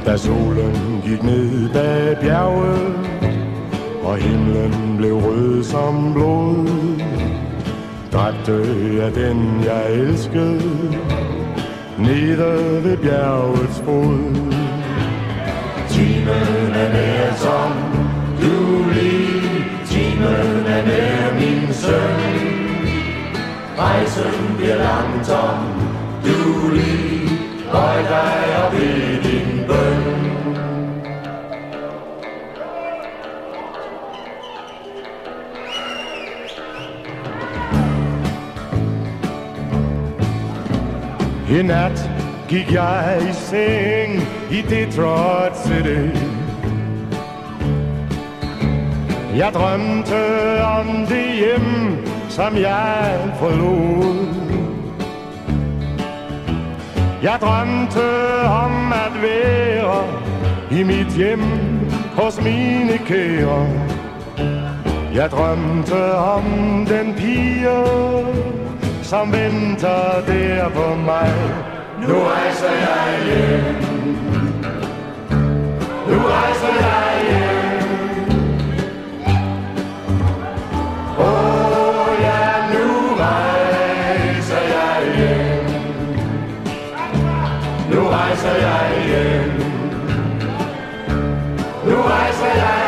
Da solen gik ned bag bjerget, og himlen blev rød som blod, dræbte jeg den, jeg elskede, nede ved bjergets fod. Timen er nær som du lige, timen er nær min søn. Rejsen bliver langsom, du lige, bøj dig og bed din bøn. I nat gik jeg i seng i Detroit City. Jeg drømte om det hjem, som jeg forlod. Jeg drømte om at være i mit hjem hos mine kære. Jeg drømte om den pige, som venter der på mig. Nu rejser jeg hjem. Nu rejser jeg hjem. Åh ja, nu rejser jeg hjem. Nu rejser jeg hjem. Nu rejser jeg hjem.